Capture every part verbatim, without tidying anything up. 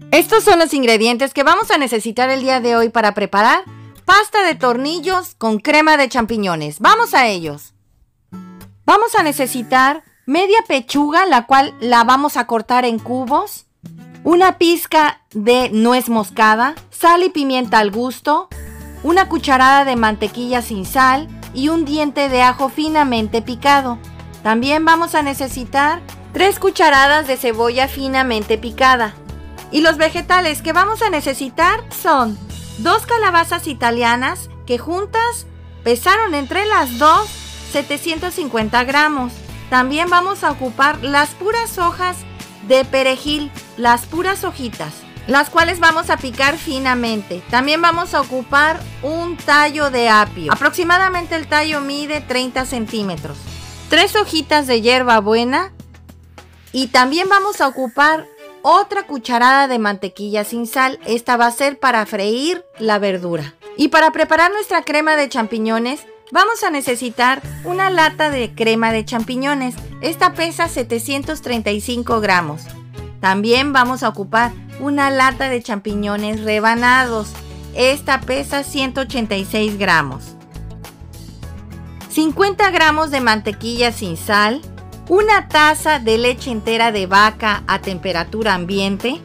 Estos son los ingredientes que vamos a necesitar el día de hoy para preparar pasta de tornillos con crema de champiñones. ¡Vamos a ellos! Vamos a necesitar media pechuga, la cual la vamos a cortar en cubos, una pizca de nuez moscada, sal y pimienta al gusto, una cucharada de mantequilla sin sal y un diente de ajo finamente picado. También vamos a necesitar tres cucharadas de cebolla finamente picada. Y los vegetales que vamos a necesitar son dos calabazas italianas que juntas pesaron entre las dos setecientos cincuenta gramos. También vamos a ocupar las puras hojas de perejil, las puras hojitas, las cuales vamos a picar finamente. También vamos a ocupar un tallo de apio. Aproximadamente el tallo mide treinta centímetros. Tres hojitas de hierbabuena. Y también vamos a ocupar otra cucharada de mantequilla sin sal. Esta va a ser para freír la verdura. Y para preparar nuestra crema de champiñones, vamos a necesitar una lata de crema de champiñones. Esta pesa setecientos treinta y cinco gramos. También vamos a ocupar una lata de champiñones rebanados. Esta pesa ciento ochenta y seis gramos. cincuenta gramos de mantequilla sin sal. Una taza de leche entera de vaca a temperatura ambiente,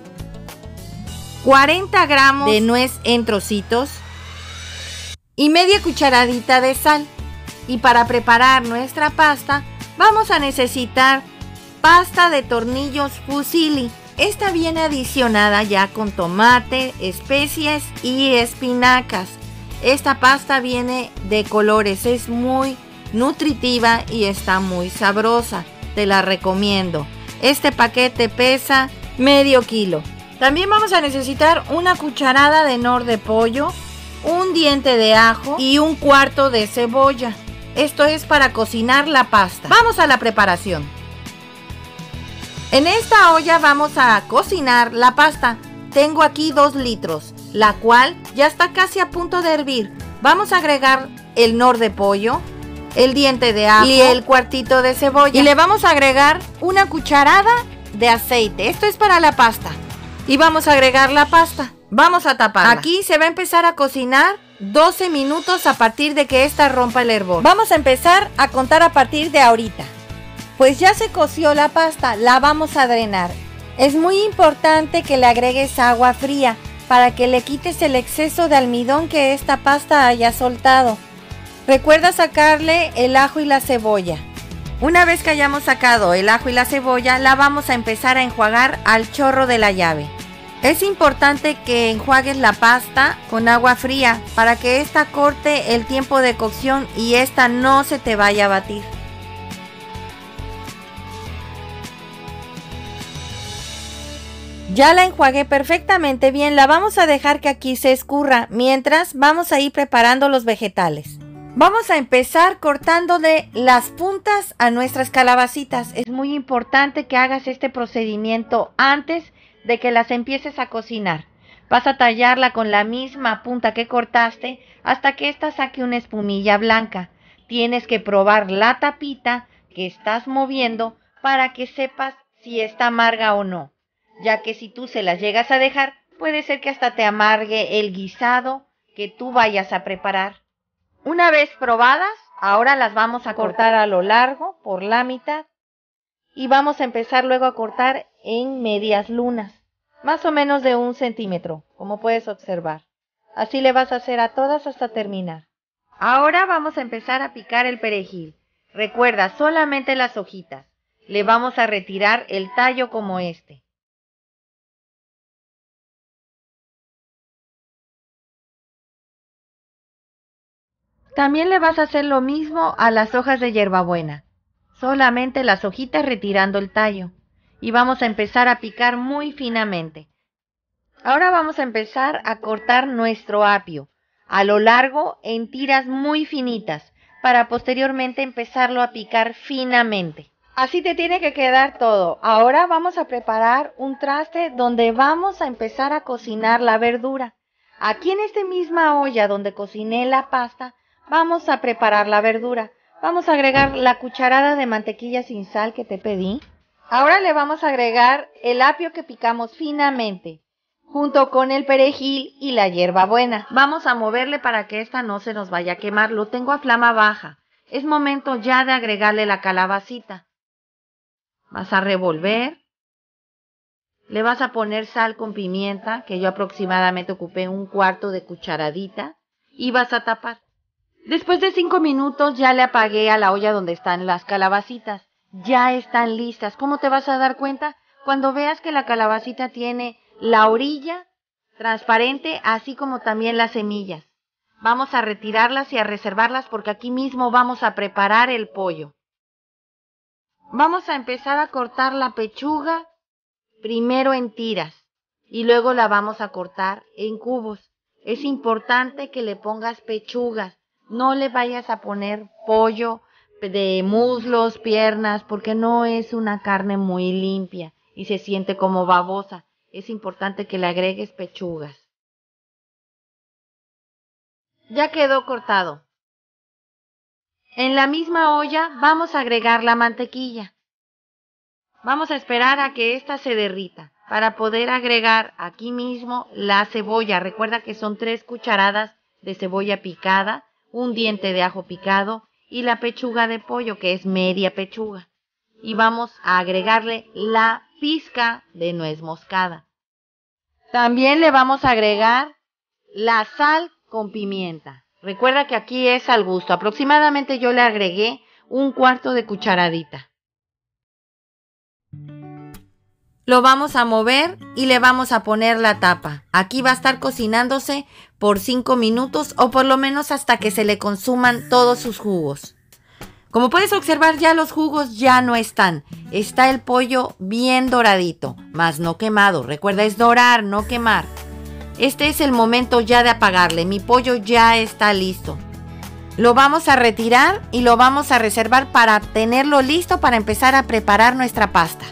cuarenta gramos de nuez en trocitos y media cucharadita de sal. Y para preparar nuestra pasta vamos a necesitar pasta de tornillos fusilli. Esta viene adicionada ya con tomate, especies y espinacas. Esta pasta viene de colores, es muy nutritiva y está muy sabrosa, te la recomiendo. Este paquete pesa medio kilo. También vamos a necesitar una cucharada de nor de pollo, un diente de ajo y un cuarto de cebolla. Esto es para cocinar la pasta. Vamos a la preparación. En esta olla vamos a cocinar la pasta. Tengo aquí dos litros, la cual ya está casi a punto de hervir. Vamos a agregar el nor de pollo, el diente de ajo y el cuartito de cebolla. Y le vamos a agregar una cucharada de aceite. Esto es para la pasta. Y vamos a agregar la pasta. Vamos a taparla. Aquí se va a empezar a cocinar doce minutos a partir de que esta rompa el hervor. Vamos a empezar a contar a partir de ahorita. Pues ya se coció la pasta, la vamos a drenar. Es muy importante que le agregues agua fría para que le quites el exceso de almidón que esta pasta haya soltado. Recuerda sacarle el ajo y la cebolla. Una vez que hayamos sacado el ajo y la cebolla, la vamos a empezar a enjuagar al chorro de la llave. Es importante que enjuagues la pasta con agua fría para que esta corte el tiempo de cocción y esta no se te vaya a batir. Ya la enjuagué perfectamente bien, la vamos a dejar que aquí se escurra. Mientras vamos a ir preparando los vegetales. Vamos a empezar cortándole las puntas a nuestras calabacitas. Es muy importante que hagas este procedimiento antes de que las empieces a cocinar. Vas a tallarla con la misma punta que cortaste hasta que ésta saque una espumilla blanca. Tienes que probar la tapita que estás moviendo para que sepas si está amarga o no, ya que si tú se las llegas a dejar, puede ser que hasta te amargue el guisado que tú vayas a preparar. Una vez probadas, ahora las vamos a cortar a lo largo, por la mitad. Y vamos a empezar luego a cortar en medias lunas, más o menos de un centímetro, como puedes observar. Así le vas a hacer a todas hasta terminar. Ahora vamos a empezar a picar el perejil. Recuerda, solamente las hojitas. Le vamos a retirar el tallo como este. También le vas a hacer lo mismo a las hojas de hierbabuena, solamente las hojitas retirando el tallo. Y vamos a empezar a picar muy finamente. Ahora vamos a empezar a cortar nuestro apio a lo largo en tiras muy finitas, para posteriormente empezarlo a picar finamente. Así te tiene que quedar todo. Ahora vamos a preparar un traste donde vamos a empezar a cocinar la verdura. Aquí en esta misma olla donde cociné la pasta, vamos a preparar la verdura. Vamos a agregar la cucharada de mantequilla sin sal que te pedí, Ahora le vamos a agregar el apio que picamos finamente, junto con el perejil y la hierbabuena. Vamos a moverle para que esta no se nos vaya a quemar. Lo tengo a flama baja. Es momento ya de agregarle la calabacita. Vas a revolver. Le vas a poner sal con pimienta, que yo aproximadamente ocupé un cuarto de cucharadita, y vas a tapar. Después de cinco minutos ya le apagué a la olla donde están las calabacitas. Ya están listas. ¿Cómo te vas a dar cuenta? Cuando veas que la calabacita tiene la orilla transparente, así como también las semillas. Vamos a retirarlas y a reservarlas porque aquí mismo vamos a preparar el pollo. Vamos a empezar a cortar la pechuga primero en tiras y luego la vamos a cortar en cubos. Es importante que le pongas pechugas. No le vayas a poner pollo de muslos, piernas, porque no es una carne muy limpia y se siente como babosa. Es importante que le agregues pechugas. Ya quedó cortado. En la misma olla vamos a agregar la mantequilla. Vamos a esperar a que ésta se derrita para poder agregar aquí mismo la cebolla. Recuerda que son tres cucharadas de cebolla picada, un diente de ajo picado y la pechuga de pollo, que es media pechuga. Y vamos a agregarle la pizca de nuez moscada. También le vamos a agregar la sal con pimienta. Recuerda que aquí es al gusto. Aproximadamente yo le agregué un cuarto de cucharadita. Lo vamos a mover y le vamos a poner la tapa. Aquí va a estar cocinándose por cinco minutos o por lo menos hasta que se le consuman todos sus jugos. Como puedes observar, ya los jugos ya no están. Está el pollo bien doradito, más no quemado. Recuerda, es dorar, no quemar. Este es el momento ya de apagarle. Mi pollo ya está listo. Lo vamos a retirar y lo vamos a reservar para tenerlo listo para empezar a preparar nuestra pasta.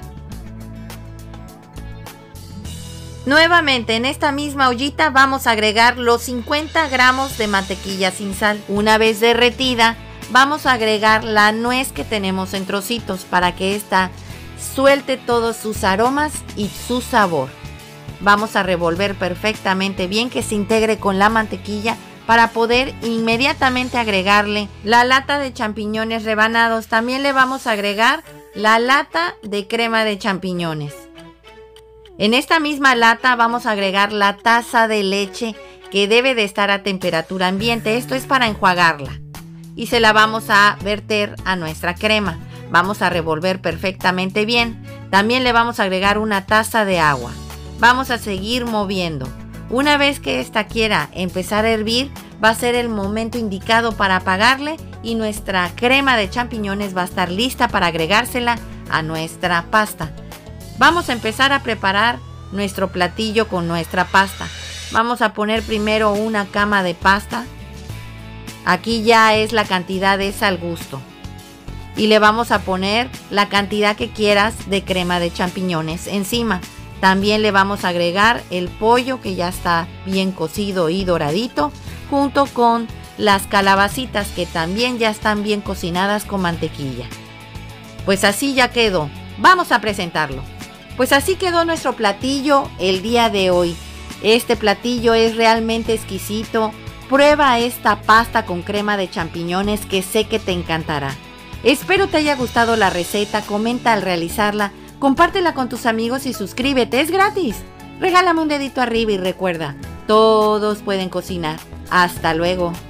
Nuevamente en esta misma ollita vamos a agregar los cincuenta gramos de mantequilla sin sal. Una vez derretida, vamos a agregar la nuez que tenemos en trocitos para que ésta suelte todos sus aromas y su sabor. Vamos a revolver perfectamente bien que se integre con la mantequilla para poder inmediatamente agregarle la lata de champiñones rebanados. También le vamos a agregar la lata de crema de champiñones. En esta misma lata vamos a agregar la taza de leche que debe de estar a temperatura ambiente. Esto es para enjuagarla. Y se la vamos a verter a nuestra crema. Vamos a revolver perfectamente bien. También le vamos a agregar una taza de agua. Vamos a seguir moviendo. Una vez que esta quiera empezar a hervir, va a ser el momento indicado para apagarle y nuestra crema de champiñones va a estar lista para agregársela a nuestra pasta. Vamos a empezar a preparar nuestro platillo con nuestra pasta. Vamos a poner primero una cama de pasta. Aquí ya es la cantidad, es al gusto. Y le vamos a poner la cantidad que quieras de crema de champiñones encima. También le vamos a agregar el pollo que ya está bien cocido y doradito, junto con las calabacitas que también ya están bien cocinadas con mantequilla. Pues así ya quedó. Vamos a presentarlo. Pues así quedó nuestro platillo el día de hoy. Este platillo es realmente exquisito. Prueba esta pasta con crema de champiñones que sé que te encantará. Espero te haya gustado la receta, comenta al realizarla, compártela con tus amigos y suscríbete, es gratis. Regálame un dedito arriba y recuerda, todos pueden cocinar. Hasta luego.